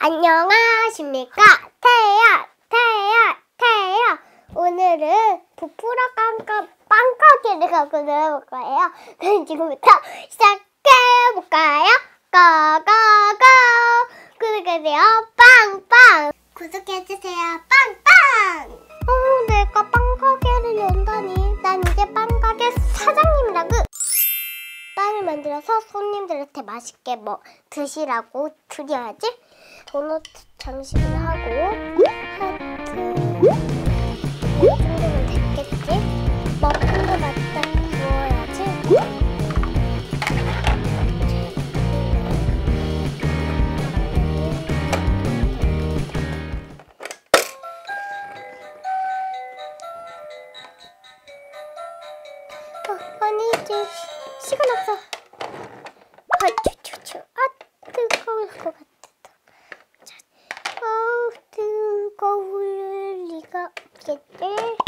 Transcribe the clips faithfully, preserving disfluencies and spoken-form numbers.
안녕하십니까? 태야, 태야, 태야. 오늘은 부풀어 깜깜 빵가게를 갖고 놀아볼 거예요. 그럼 지금부터 시작해볼까요? 고고고! 구독해주세요. 빵빵! 구독해주세요. 빵빵! 어, 내가 빵가게를 연다니. 난 이제 빵가게 사장님이라고. 빵을 만들어서 손님들한테 맛있게 뭐 드시라고 드려야지. 도넛 장식을 하고 하트 이 정도면 됐겠지? 머핀도 갖다 구워야지. 어, 아니 이제 시간 없어. 아, 추추추. 아, 뜨거울 것 같아. 어, 뜨거울 리가 없겠지?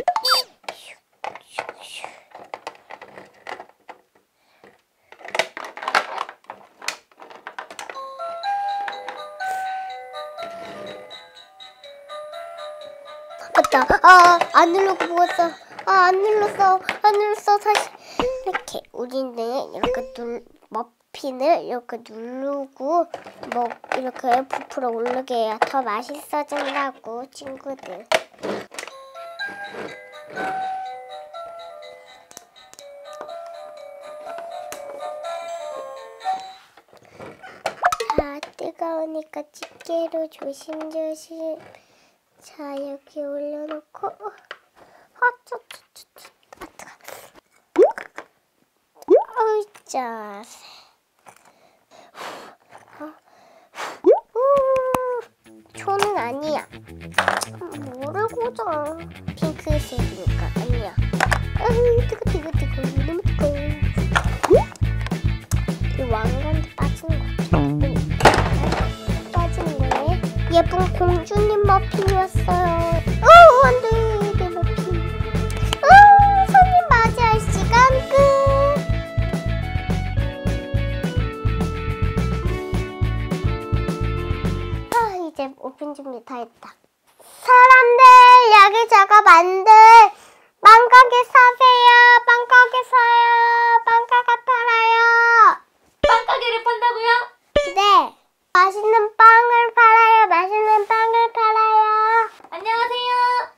맞다. 아, 안 누르고 먹었어. 아, 안 눌렀어. 안 눌렀어. 다시. 이렇게 우리는 이렇게 눌 머핀을 이렇게 누르고 뭐 이렇게 부풀어 오르게 해야 더 맛있어진다고 친구들. 자, 뜨거우니까 집게로 조심조심. 자, 여기 올려놓고 아, 쩌쩌쩌쩌. 아, 뜨거워. 어이, 자. 초는 아니야. 뭐를 꽂아? 핑크색이니까 아니야. 아유, 뜨거 뜨거 뜨거. 너무 뜨거. 이 왕관도 빠지는 거 같아. 빠지는 거네. 예쁜 공주님 머핀이 왔어요. 어, 안 돼. 내 머핀. 어, 손님 맞이할 시간 끝. 이제 오픈 준비 다 했다. 사람들 여기 작업 안 돼. 빵가게 사세요. 빵가게 사요. 빵가게 팔아요. 빵가게를 판다고요? 네. 맛있는 빵을 팔아요. 맛있는 빵을 팔아요. 안녕하세요.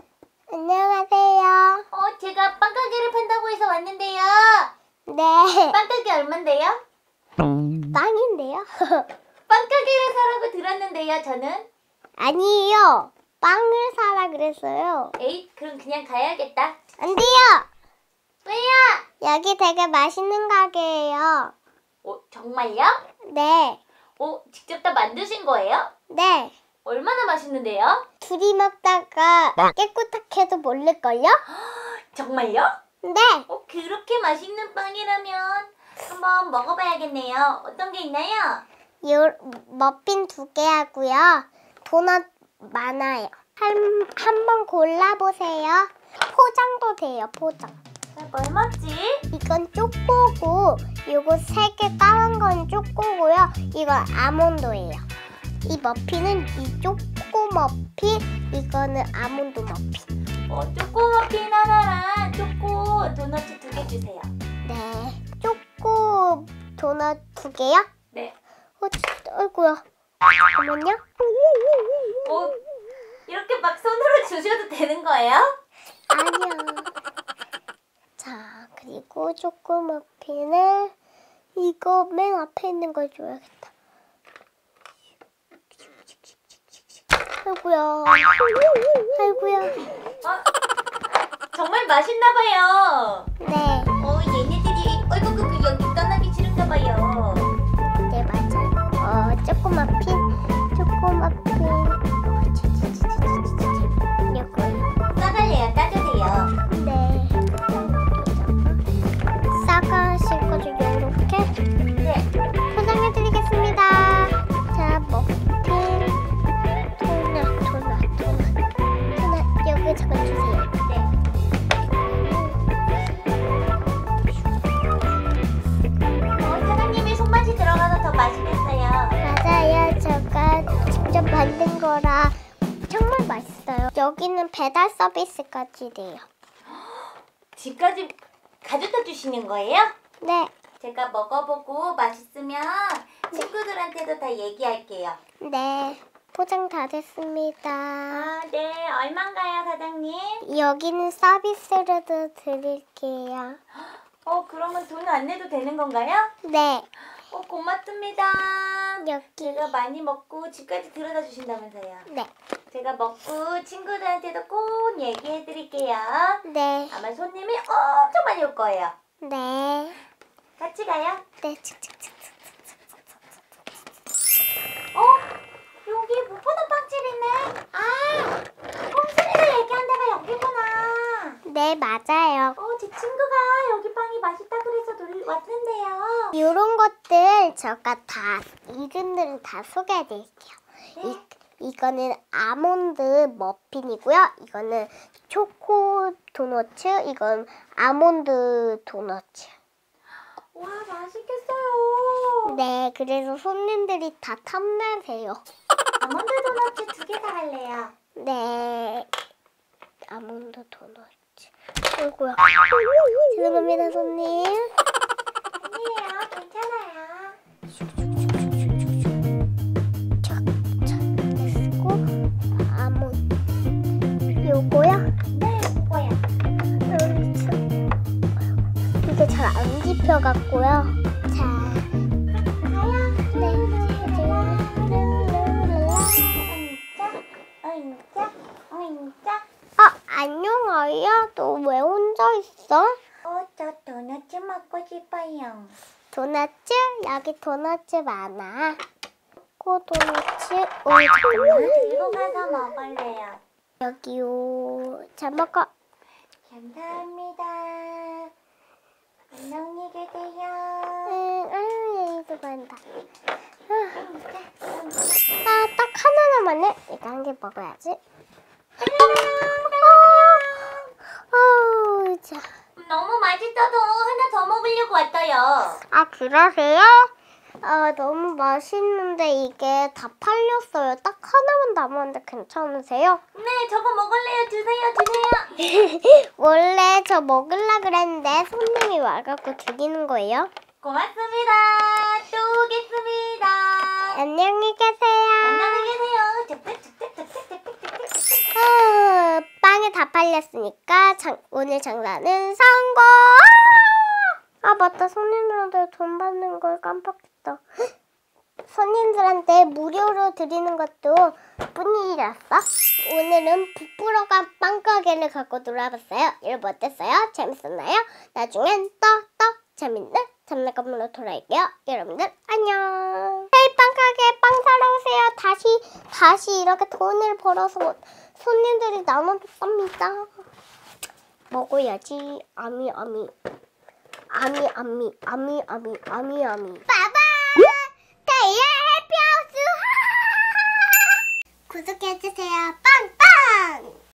안녕하세요. 어, 제가 빵가게를 판다고 해서 왔는데요. 네. 빵가게 얼만데요? 빵인데요? 빵가게를 사라고 들었는데요, 저는. 아니에요. 빵을 사라 그랬어요. 에이, 그럼 그냥 가야겠다. 안 돼요. 왜요? 여기 되게 맛있는 가게예요. 어, 정말요? 네. 어, 직접 다 만드신 거예요? 네. 얼마나 맛있는데요? 둘이 먹다가 깨끗하게도 모를걸요? 정말요? 네. 어, 그렇게 맛있는 빵이라면 한번 먹어봐야겠네요. 어떤 게 있나요? 요, 머핀 두 개 하고요. 도넛 많아요. 한, 한번 골라보세요. 포장도 돼요, 포장. 뭘 먹지? 이건 초코고, 요거 세 개 까만 건 초코고요. 이건 아몬드예요. 이 머핀은 이 초코 머핀, 이거는 아몬드 머핀. 어, 초코 머핀 하나랑 초코 도넛 두 개 주세요. 네. 초코 도넛 두 개요? 네. 어, 진짜, 아이고야. 잠깐만요. 어, 이렇게 막 손으로 주셔도 되는 거예요? 아니야. 자, 그리고 초코 머핀을 이거 맨 앞에 있는 걸 줘야겠다. 아이고야. 아이고야. 어, 정말 맛있나 봐요. 네. 어, 얘네들이 어이구 그 여기 떠나기 싫은가 봐요. 네, 맞아요. 어, 초코 머핀, 초코 머핀. 어, 치치치치치치치. 이거요. 싸갈래요? 따주세요. 네. 싸가실 거죠, 이렇게? 네. 포장해드리겠습니다. 자, 머핀, 도넛, 도넛, 도넛, 도넛 여기 적어주세요. 네. 어, 사장님이 손맛이 들어가서 더 맛있겠어요. 맞아요, 제가 직접 만든 거라 정말 맛있어요. 여기는 배달 서비스까지 돼요. 집까지 가져다 주시는 거예요? 네. 제가 먹어보고 맛있으면 친구들한테도 다 얘기할게요. 네. 포장 다 됐습니다. 아, 네. 얼마인가요, 사장님? 여기는 서비스로도 드릴게요. 어, 그러면 돈 안 내도 되는 건가요? 네. 어, 고맙습니다. 여기. 제가 많이 먹고 집까지 들여다 주신다면서요. 네. 제가 먹고 친구들한테도 꼭 얘기해 드릴게요. 네. 아마 손님이 엄청 많이 올 거예요. 네. 같이 가요. 네. 칙칙칙. 어? 여기 못 보는 빵집이네. 아! 꼼순이가 얘기한 데가 여기구나. 네, 맞아요. 어, 제 친구가 여기 빵이 맛있다 그래서 놀, 왔는데요. 이런 것들 제가 다 이름들은 다 소개해 드릴게요. 네. 이, 이거는 아몬드 머핀이고요. 이거는 초코 도너츠, 이건 아몬드 도너츠. 와, 맛있겠어요. 네, 그래서 손님들이 다 탐내세요. 아몬드 도넛 두 개 다 할래요. 네, 아몬드 도너츠. 아이고야. 죄송합니다, 손님. 아니에요, 괜찮아요. 자, 자, 됐고 아몬드 요거요? 네, 뭐야? 이게 잘 안 집혀갖고요. 자, 가요. 네, 어인짜, 어인짜. 아, 안녕 아이야. 너 왜 혼자 있어? 어, 저 도넛 먹고 싶어요. 도넛츠? 여기 도넛츠 많아. 코 도넛츠. 오, 잠깐만. 들고 가서 먹을래요. 여기요. 잘 먹어. 감사합니다. 안녕히 계세요. 응, 아유, 얘도 많다. 아, 딱 하나 남았네. 이거 한 개 먹어야지. 아우, 자. 너무 맛있어서 하나 더 먹으려고 왔어요. 아, 그러세요? 아, 너무 맛있는데 이게 다 팔렸어요. 딱 하나만 남았는데 괜찮으세요? 네, 저거 먹을래요. 주세요, 주세요. 원래 저 먹으려 그랬는데 손님이 와갖고 드리는 거예요. 고맙습니다. 또 오겠습니다. 안녕히 계세요. 안녕히 계세요. 득득득득득득득득득. 아, 빵이 다 팔렸으니까 장, 오늘 장사는 성공! 아, 맞다. 손님들한테 돈 받는 걸 깜빡했다. 손님들한테 무료로 드리는 것도 뿐 일이었어. 오늘은 부풀어간 빵가게를 갖고 놀아봤어요. 여러분 어땠어요? 재밌었나요? 나중엔 또 또 재밌는 장난감으로 돌아올게요. 여러분들 안녕. 헤이 빵가게 빵 사러 오세요. 다시 다시 이렇게 돈을 벌어서 손님들이 나눠줬답니다. 먹어야지. 아미 아미 아미 아미 아미 아미 아미 아미. 빠바 데이의 해피하우스. 구독해주세요. 빵빵.